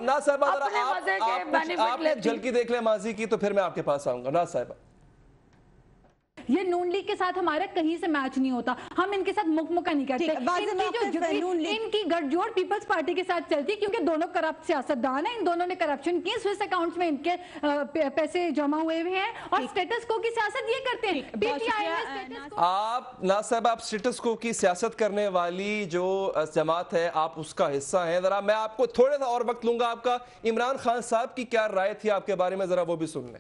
नाज़ साहिबा आप झलकी देख लें माजी की, तो फिर मैं आपके पास आऊंगा। नाज़ साहिबा, ये नून लीग के साथ हमारा कहीं से मैच नहीं होता, हम इनके साथ मुकमुका नहीं करते। इनकी गठजोड़ पीपल्स पार्टी के साथ चलती, क्योंकि दोनों करप्ट सियासतदान हैं, इन दोनों ने करप्शन की, स्विस अकाउंट्स में इनके पैसे जमा हुए हुए हैं और स्टेटस को की सियासत ये करते हैं। पीटीआई में आप नाज़ साहिबा, आप स्टेटस को की सियासत करने वाली जो जमात है, आप उसका हिस्सा हैं। जरा मैं आपको थोड़ा सा और वक्त लूंगा आपका। इमरान खान साहब की क्या राय थी आपके बारे में, जरा वो भी सुन लें।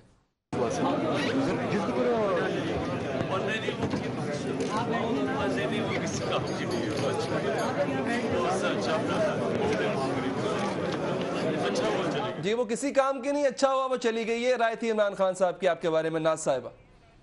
जी वो किसी काम की नहीं, अच्छा हुआ वो चली गई। ये राय थी इमरान खान साहब की आपके बारे में। नाज़ साहिबा,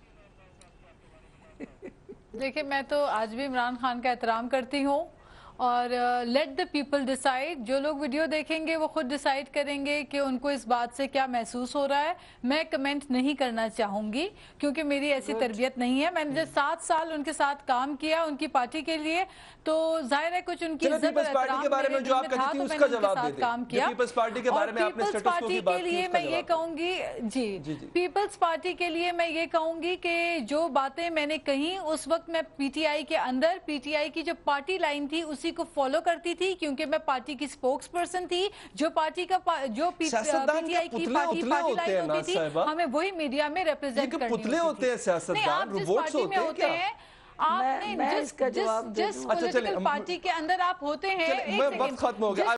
देखिए मैं तो आज भी इमरान खान का एहतराम करती हूँ और लेट द पीपल डिसाइड। जो लोग वीडियो देखेंगे वो खुद डिसाइड करेंगे कि उनको इस बात से क्या महसूस हो रहा है। मैं कमेंट नहीं करना चाहूंगी क्योंकि मेरी ऐसी तरबियत नहीं है। मैंने जब 7 साल उनके साथ काम किया उनकी पार्टी के लिए, तो जाहिर है कुछ उनकी इज्जत और एहतराम के बारे में जो आप कहती थी उसका जवाब दे दें। काम किया पीपल्स पार्टी के बारे में आपने पीपल्स पार्टी के लिए मैं ये कहूंगी, जी पीपल्स पार्टी के लिए मैं ये कहूंगी कि जो बातें मैंने कही उस वक्त मैं पीटीआई के अंदर, पीटीआई की जो पार्टी लाइन थी उसी को फॉलो करती थी, क्योंकि मैं पार्टी की स्पोक्स पर्सन थी। जो पार्टी का जो पीटीआई की पार्टी लाइन होती थी, हमें वही मीडिया में रिप्रेजेंट करनी होती थी। होते हैं सियासतदान, आप जिस पार्टी में होते हैं, आपने जिस पॉलिटिकल पार्टी के अंदर आप होते हैं, वक्त खत्म हो गया।